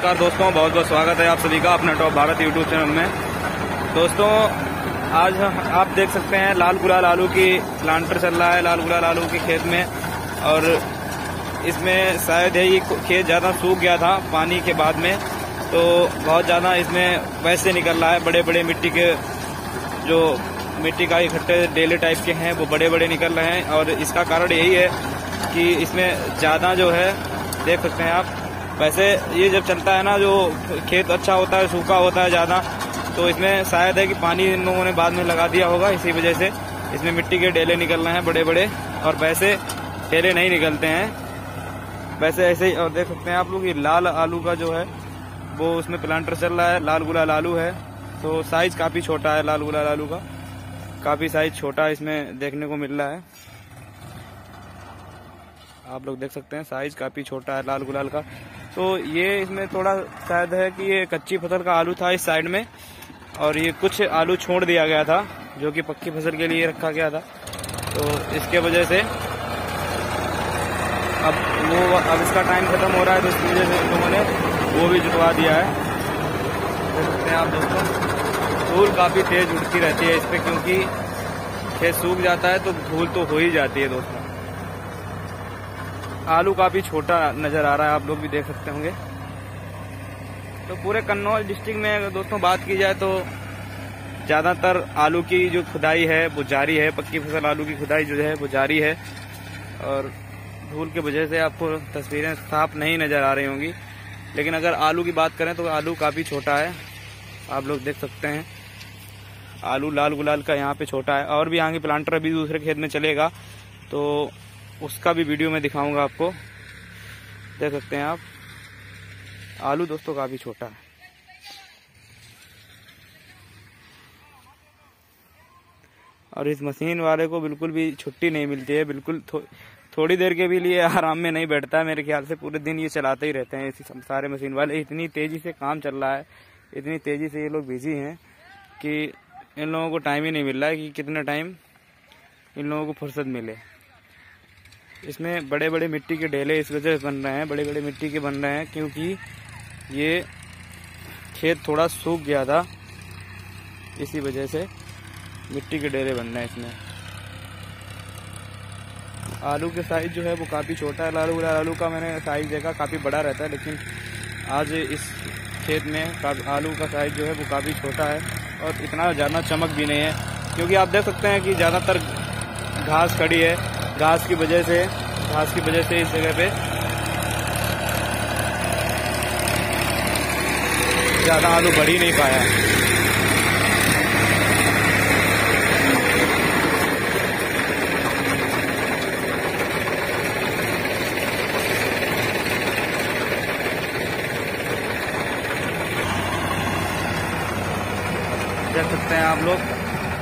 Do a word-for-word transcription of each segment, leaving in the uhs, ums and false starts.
नमस्कार दोस्तों, बहुत बहुत स्वागत है आप सभी का अपना टॉप भारत यूट्यूब चैनल में। दोस्तों आज आप देख सकते हैं लाल गुलाल आलू की प्लांटर चल रहा है लाल गुलाल आलू के खेत में। और इसमें शायद है ये खेत ज़्यादा सूख गया था पानी के बाद में, तो बहुत ज़्यादा इसमें वैसे निकल रहा है। बड़े बड़े मिट्टी के जो मिट्टी का इकट्ठे डेले टाइप के हैं वो बड़े बड़े निकल रहे हैं। और इसका कारण यही है कि इसमें ज़्यादा जो है देख सकते हैं आप। वैसे ये जब चलता है ना, जो खेत अच्छा होता है सूखा होता है ज़्यादा, तो इसमें शायद है कि पानी इन लोगों ने बाद में लगा दिया होगा, इसी वजह से इसमें मिट्टी के डेले निकल रहे हैं बड़े बड़े। और वैसे डेले नहीं निकलते हैं वैसे ऐसे ही। और देख सकते हैं आप लोग ये लाल आलू का जो है वो उसमें प्लांटर चल रहा है, लाल गुलाल आलू है। तो साइज काफ़ी छोटा है लाल गुलाल आलू का, काफ़ी साइज छोटा इसमें देखने को मिल रहा है। आप लोग देख सकते हैं साइज काफ़ी छोटा है लाल गुलाल का। तो ये इसमें थोड़ा शायद है कि ये कच्ची फसल का आलू था इस साइड में, और ये कुछ आलू छोड़ दिया गया था जो कि पक्की फसल के लिए रखा गया था। तो इसके वजह से अब वो अब इसका टाइम खत्म हो रहा है, तो इस वजह से लोगों ने वो भी जुटवा दिया है। देख सकते हैं आप दोस्तों, धूल काफ़ी तेज उड़ती रहती है इस पर, क्योंकि खेत सूख जाता है तो धूल तो हो ही जाती है दोस्तों। आलू काफ़ी छोटा नज़र आ रहा है, आप लोग भी देख सकते होंगे। तो पूरे कन्नौज डिस्ट्रिक्ट में अगर दोस्तों बात की जाए तो ज़्यादातर आलू की जो खुदाई है वो जारी है, पक्की फसल आलू की खुदाई जो है वो जारी है। और धूल की वजह से आपको तस्वीरें साफ नहीं नज़र आ रही होंगी, लेकिन अगर आलू की बात करें तो आलू काफ़ी छोटा है, आप लोग देख सकते हैं। आलू लाल गुलाल का यहाँ पे छोटा है, और भी आगे प्लांटर अभी दूसरे खेत में चलेगा तो उसका भी वीडियो में दिखाऊंगा आपको। देख सकते हैं आप आलू दोस्तों काफ़ी छोटा है। और इस मशीन वाले को बिल्कुल भी छुट्टी नहीं मिलती है, बिल्कुल थो, थोड़ी देर के भी लिए आराम में नहीं बैठता है। मेरे ख्याल से पूरे दिन ये चलाते ही रहते हैं इसी सारे मशीन वाले। इतनी तेज़ी से काम चल रहा है, इतनी तेज़ी से ये लोग बिजी हैं कि इन लोगों को टाइम ही नहीं मिल रहा है कि कितना टाइम इन लोगों को फुर्सत मिले। इसमें बड़े बड़े मिट्टी के ढेले इस वजह से बन रहे हैं, बड़े बड़े मिट्टी के बन रहे हैं क्योंकि ये खेत थोड़ा सूख गया था, इसी वजह से मिट्टी के ढेले बन रहे हैं इसमें। आलू के साइज जो है वो काफ़ी छोटा है। लाल गुलाल आलू का मैंने साइज देखा काफ़ी बड़ा रहता है, लेकिन आज इस खेत में आलू का साइज जो है वो काफ़ी छोटा है और इतना ज़्यादा चमक भी नहीं है, क्योंकि आप देख सकते हैं कि ज़्यादातर घास खड़ी है। घास की वजह से घास की वजह से इस जगह पे ज़्यादा आलू बढ़ ही नहीं पाया। देख सकते हैं आप लोग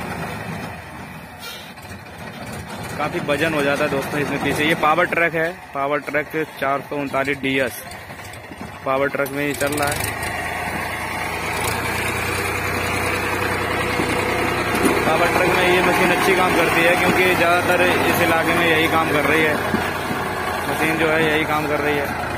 काफ़ी वजन हो जाता है दोस्तों इसमें पीछे। ये पावर ट्रक है, पावर ट्रक चार सौ उनतालीस डी एस पावर ट्रक में ये चल रहा है। पावर ट्रक में ये मशीन अच्छी काम करती है, क्योंकि ज़्यादातर इस इलाके में यही काम कर रही है मशीन, जो है यही काम कर रही है।